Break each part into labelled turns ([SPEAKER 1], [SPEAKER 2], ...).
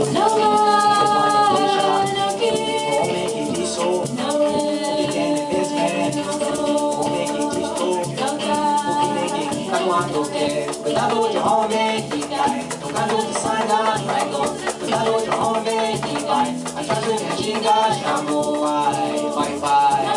[SPEAKER 1] Cuidado de homem que cai, tocando que sai da traição. Cuidado de homem que vai, a chance de antiga chamou. Vai, vai, vai,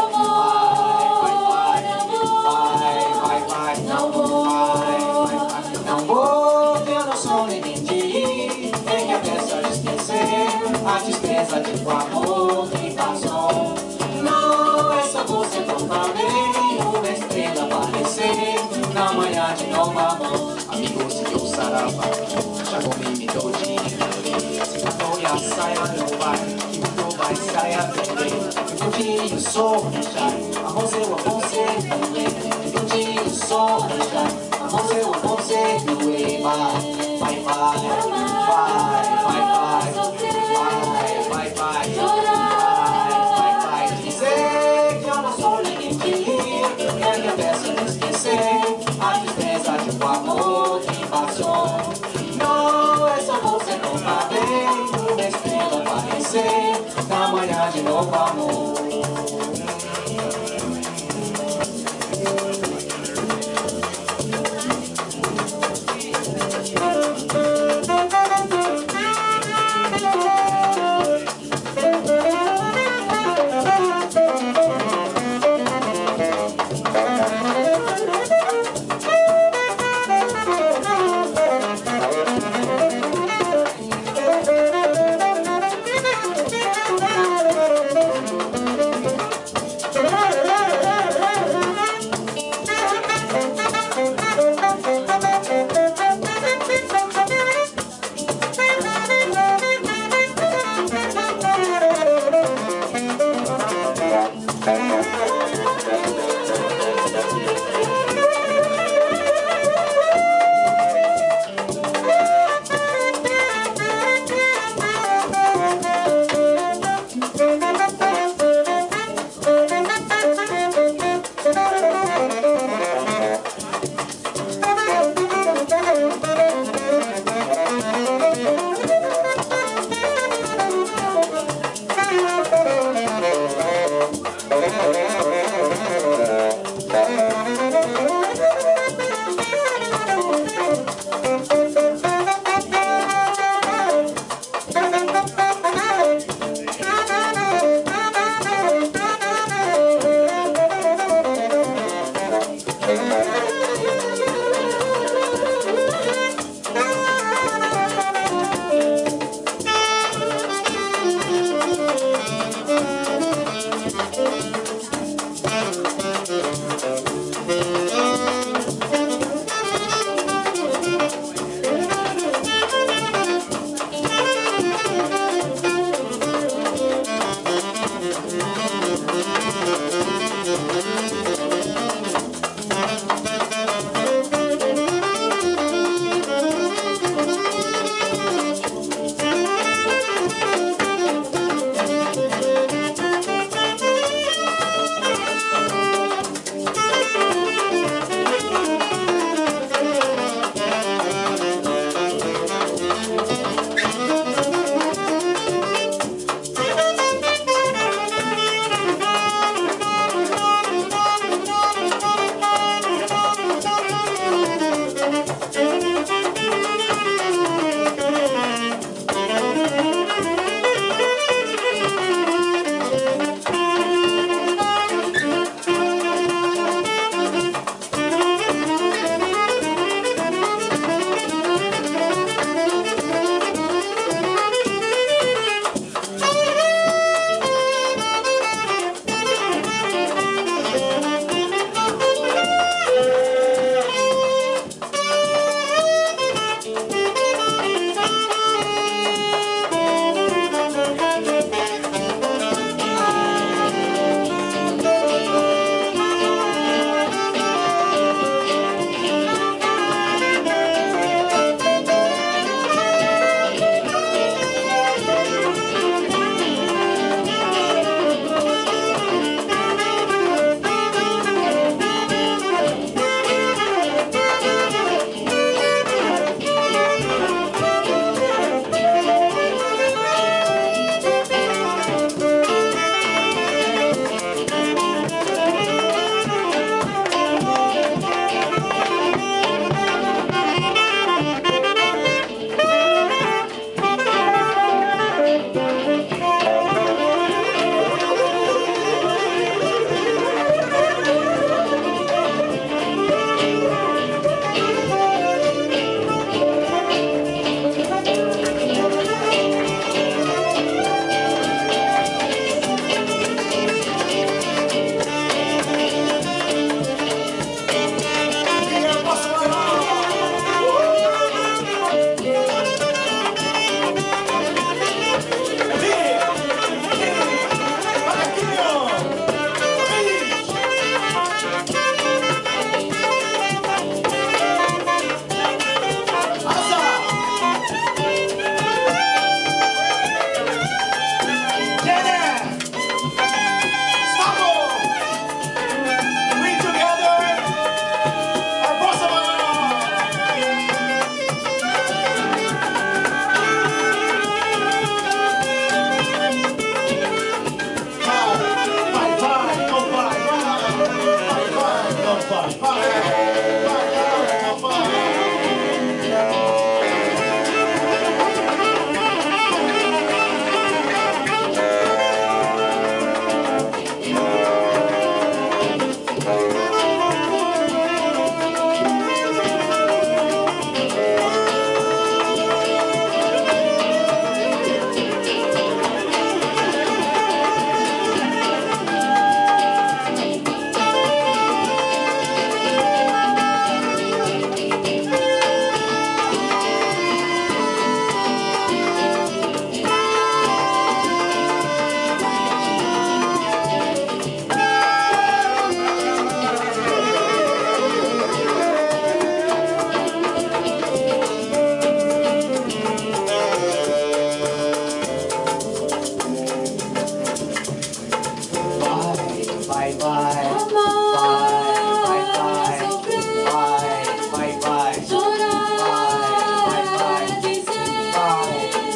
[SPEAKER 1] não vou, não vou, eu não sou nem mentir. Tem que a peça de esquecer, a despesa de um amor que passou. Não é só você comprar bem, uma estrela aparecer na manhã de novo amor. Amigo, se eu sarava, já comi, me dou dinheiro. Se não a saia não vai, que não vai saia também. Eu curti o sol, a você também. Eu curti o sol, a você também. Vai, vai, vai. Dizer que eu não sou ninguém que é que a peça de esquecer a tristeza de um amor que passou. Não é só você comprar bem, uma estrela aparecer na manhã de novo amor.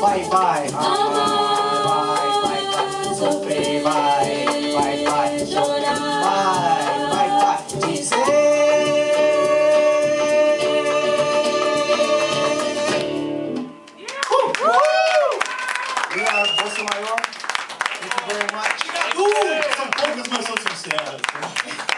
[SPEAKER 1] vai, vai, vai, sofrer, vai, chorar, vai, dizer. We are Bolsa Maior. Thank you very much.
[SPEAKER 2] São poucas, mas são sinceras.